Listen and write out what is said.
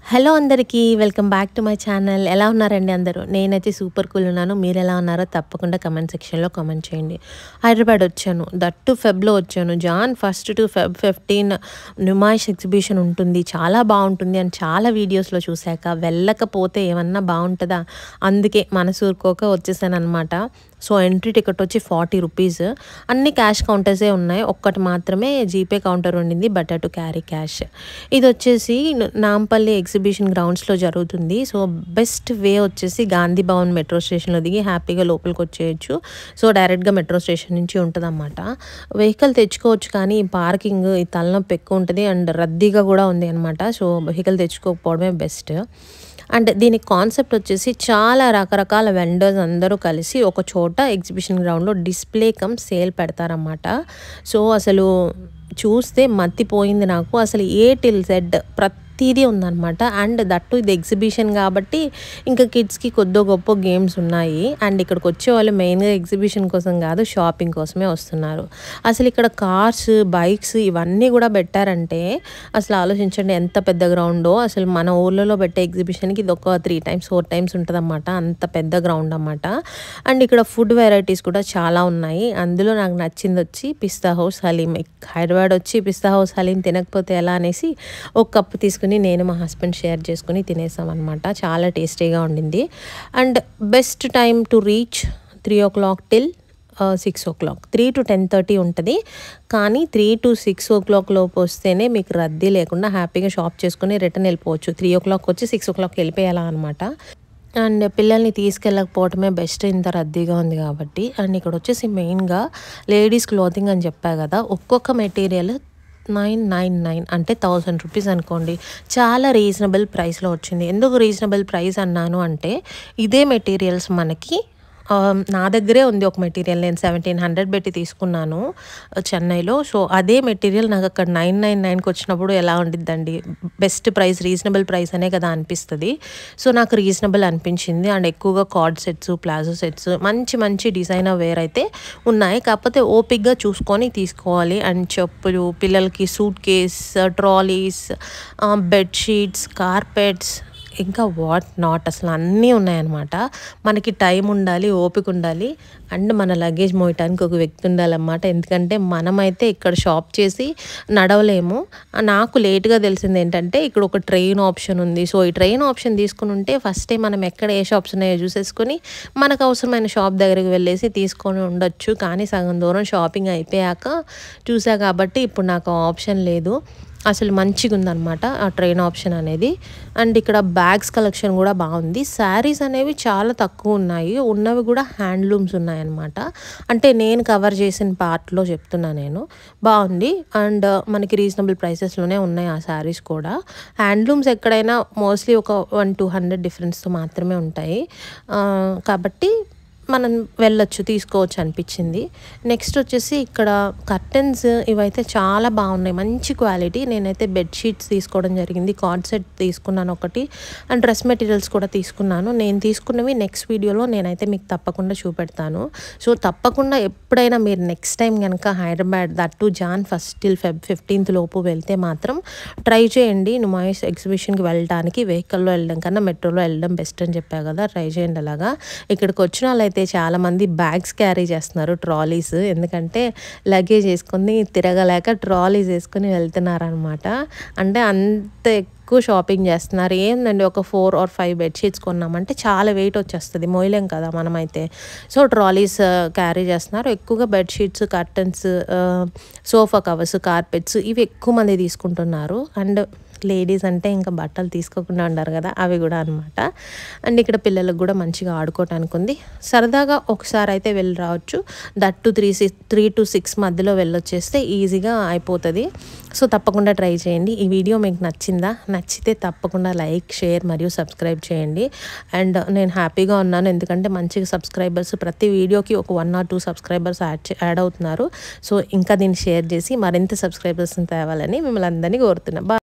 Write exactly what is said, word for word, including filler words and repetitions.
Hello అందరికీ welcome back to my channel. ఎలా ఉన్నారండి అందరూ? నేనైతే సూపర్ కూల్ ఉన్నాను. మీరు ఎలా ఉన్నారో తప్పకుండా కమెంట్ సెక్షన్లో కామెంట్ చేయండి. హైదరాబాద్ వచ్చాను, దట్టు ఫెబ్లో వచ్చాను. Jan first to Feb fifteen Numaish exhibition ఉంటుంది, చాలా బాగుంటుంది అని చాలా వీడియోస్లో చూశాక వెళ్ళకపోతే ఏమన్నా బాగుంటుందా, అందుకే మనసు ఊరుకోక వచ్చేసాను అనమాట. సో ఎంట్రీ టికెట్ వచ్చి ఫార్టీ రూపీస్. అన్ని క్యాష్ కౌంటర్సే ఉన్నాయి, ఒక్కటి మాత్రమే జీపే కౌంటర్ ఉండింది, బట్ టు క్యారీ క్యాష్. ఇది వచ్చేసి నాంపల్లి ఎగ్జిబిషన్ గ్రౌండ్స్లో జరుగుతుంది. సో బెస్ట్ వే వచ్చేసి గాంధీ భవన్ మెట్రో స్టేషన్లో దిగి హ్యాపీగా లోపలికి వచ్చేయచ్చు. సో డైరెక్ట్గా మెట్రో స్టేషన్ నుంచి ఉంటుంది అన్నమాట. వెహికల్ తెచ్చుకోవచ్చు, కానీ పార్కింగ్ ఈ తలనొప్పి ఎక్కువ ఉంటుంది అండ్ రద్దీగా కూడా ఉంది అనమాట. సో వెహికల్ తెచ్చుకోకపోవడమే బెస్ట్. అండ్ దీని కాన్సెప్ట్ వచ్చేసి చాలా రకరకాల వెండర్స్ అందరూ కలిసి ఒక చోట ఎగ్జిబిషన్ గ్రౌండ్లో డిస్ప్లే కమ్ సేల్ పెడతారన్నమాట. సో అసలు చూస్తే మత్తిపోయింది నాకు. అసలు ఏ టిల్ జెడ్ ప్రతిదీ ఉందన్నమాట. అండ్ దట్టు ఇది ఎగ్జిబిషన్ కాబట్టి ఇంకా కిడ్స్కి కొద్దో గొప్ప గేమ్స్ ఉన్నాయి. అండ్ ఇక్కడికి వచ్చే వాళ్ళు మెయిన్గా ఎగ్జిబిషన్ కోసం కాదు, షాపింగ్ కోసమే వస్తున్నారు. అసలు ఇక్కడ కార్స్, బైక్స్ ఇవన్నీ కూడా పెట్టారంటే అసలు ఆలోచించండి ఎంత పెద్ద గ్రౌండో. అసలు మన ఊర్లలో పెట్టే ఎగ్జిబిషన్కి ఇది ఒక త్రీ టైమ్స్ ఫోర్ టైమ్స్ ఉంటుంది అన్నమాట, అంత పెద్ద గ్రౌండ్ అన్నమాట. అండ్ ఇక్కడ ఫుడ్ వెరైటీస్ కూడా చాలా ఉన్నాయి. అందులో నాకు నచ్చింది వచ్చి పిస్తా హౌస్ హలీం. హైదరాబాద్ వచ్చి పిస్తా హౌస్ హలీం తినకపోతే ఎలా అనేసి ఒక కప్పు తీసుకుని నేను మా హస్బెండ్ షేర్ చేసుకుని తినేసాం అనమాట. చాలా టేస్టీగా ఉండింది. And best time to reach three o'clock till six o'clock three to ten thirty ఉంటుంది. కానీ three to six o'clock లోపు వస్తేనే మీకు రద్దీ లేకుండా హ్యాపీగా షాప్ చేసుకుని రిటర్న్ వెళ్ళిపోవచ్చు. త్రీ ఓ క్లాక్ వచ్చి సిక్స్ ఓ క్లాక్ వెళ్ళిపోయాలా అనమాట. అండ్ పిల్లల్ని తీసుకెళ్ళకపోవటమే బెస్ట్, ఇంత రద్దీగా ఉంది కాబట్టి. అండ్ ఇక్కడ వచ్చేసి మెయిన్గా లేడీస్ క్లోతింగ్ అని చెప్పా కదా, ఒక్కొక్క మెటీరియల్ నైన్ నైన్ నైన్ అంటే థౌజండ్ రూపీస్ అనుకోండి. చాలా రీజనబుల్ ప్రైస్లో వచ్చింది. ఎందుకు రీజనబుల్ ప్రైస్ అన్నాను అంటే ఇదే మెటీరియల్స్ మనకి నా దగ్గరే ఉంది ఒక మెటీరియల్, నేను సెవెంటీన్ హండ్రెడ్ పెట్టి తీసుకున్నాను చెన్నైలో. సో అదే మెటీరియల్ నాకు అక్కడ నైన్ నైన్ నైన్కి వచ్చినప్పుడు ఎలా ఉండిద్దండి, బెస్ట్ ప్రైస్, రీజనబుల్ ప్రైస్ అనే కదా అనిపిస్తుంది. సో నాకు రీజనబుల్ అనిపించింది. అండ్ ఎక్కువగా కార్డ్ సెట్స్, ప్లాజో సెట్స్, మంచి మంచి డిజైనర్ వేర్ అయితే ఉన్నాయి. కాకపోతే ఓపిక్గా చూసుకొని తీసుకోవాలి. అండ్ చెప్పులు, పిల్లలకి suitcase, trolleys, bedsheets, carpets, ఇంకా వాట్ నాట్, అసలు అన్నీ ఉన్నాయన్నమాట. మనకి టైం ఉండాలి, ఓపిక ఉండాలి, అండ్ మన లగేజ్ మోయటానికి ఒక వ్యక్తి ఉండాలన్నమాట. ఎందుకంటే మనమైతే ఇక్కడ షాప్ చేసి నడవలేము. నాకు లేట్గా తెలిసింది ఏంటంటే ఇక్కడ ఒక ట్రైన్ ఆప్షన్ ఉంది. సో ఈ ట్రైన్ ఆప్షన్ తీసుకుని ఉంటే ఫస్టే మనం ఎక్కడ ఏ షాప్స్ ఉన్నాయో చూసేసుకొని మనకు అవసరమైన షాప్ దగ్గరికి వెళ్ళేసి తీసుకొని ఉండొచ్చు. కానీ సగం దూరం షాపింగ్ అయిపోయాక చూసా కాబట్టి ఇప్పుడు నాకు ఆప్షన్ లేదు. అసలు మంచిగా ఉందన్నమాట ఆ ట్రైన్ ఆప్షన్ అనేది. అండ్ ఇక్కడ బ్యాగ్స్ కలెక్షన్ కూడా బాగుంది. శారీస్ అనేవి చాలా తక్కువ ఉన్నాయి, ఉన్నవి కూడా హ్యాండ్లూమ్స్ ఉన్నాయన్నమాట. అంటే నేను కవర్ చేసిన పార్ట్లో చెప్తున్నా నేను. బాగుంది. అండ్ మనకి రీజనబుల్ ప్రైసెస్లోనే ఉన్నాయి ఆ శారీస్ కూడా. హ్యాండ్లూమ్స్ ఎక్కడైనా మోస్ట్లీ ఒక వన్ టూ హండ్రెడ్ డిఫరెన్స్తో మాత్రమే ఉంటాయి కాబట్టి మనం వెళ్ళొచ్చు, తీసుకోవచ్చు అనిపించింది. నెక్స్ట్ వచ్చేసి ఇక్కడ కర్టెన్స్ ఇవైతే చాలా బాగున్నాయి, మంచి క్వాలిటీ. నేనైతే బెడ్షీట్స్ తీసుకోవడం జరిగింది, కార్డ్ సెట్ తీసుకున్నాను ఒకటి, అండ్ డ్రెస్ మెటీరియల్స్ కూడా తీసుకున్నాను. నేను తీసుకున్నవి నెక్స్ట్ వీడియోలో నేనైతే మీకు తప్పకుండా చూపెడతాను. సో తప్పకుండా ఎప్పుడైనా మీరు నెక్స్ట్ టైం కనుక Hyderabad that Jan first till Feb fifteenth లోపు వెళ్తే మాత్రం ట్రై చేయండి. నుమాయిష్ ఎగ్జిబిషన్కి వెళ్ళడానికి వెహికల్లో వెళ్ళడం కన్నా మెట్రోలో వెళ్ళడం బెస్ట్ అని చెప్పా కదా, ట్రై చేయండి. అలాగా ఇక్కడికి వచ్చిన వాళ్ళైతే చాలామంది బ్యాగ్స్ క్యారీ చేస్తున్నారు, ట్రాలీస్. ఎందుకంటే లగేజ్ వేసుకొని తిరగలేక ట్రాలీస్ వేసుకొని వెళ్తున్నారు అనమాట. అంటే అంత ఎక్కువ షాపింగ్ చేస్తున్నారు. ఏందండి, ఒక ఫోర్ ఆర్ ఫైవ్ బెడ్షీట్స్ కొన్నామంటే చాలా వెయిట్ వచ్చేస్తుంది, మోయలేం కదా మనమైతే. సో ట్రాలీస్ క్యారీ చేస్తున్నారు. ఎక్కువగా bedsheets, curtains, sofa covers, carpets ఇవి ఎక్కువ మంది తీసుకుంటున్నారు. అండ్ లేడీస్ అంటే ఇంకా బట్టలు తీసుకోకుండా ఉండారు కదా, అవి కూడా అనమాట. అండ్ ఇక్కడ పిల్లలకు కూడా మంచిగా ఆడుకోవటానికి ఉంది. సరదాగా ఒకసారి అయితే వెళ్ళి రావచ్చు. That three six three to six మధ్యలో వెళ్ళొచ్చేస్తే ఈజీగా అయిపోతుంది. సో తప్పకుండా ట్రై చేయండి. ఈ వీడియో మీకు నచ్చిందా? నచ్చితే తప్పకుండా లైక్, షేర్ మరియు సబ్స్క్రైబ్ చేయండి. అండ్ నేను హ్యాపీగా ఉన్నాను ఎందుకంటే మంచిగా సబ్స్క్రైబర్స్, ప్రతి వీడియోకి ఒక one or two subscribers add add అవుతున్నారు. సో ఇంకా దీన్ని షేర్ చేసి మరింత సబ్స్క్రైబర్స్ని తేవాలని మిమ్మల్ని అందరినీ కోరుతున్నా.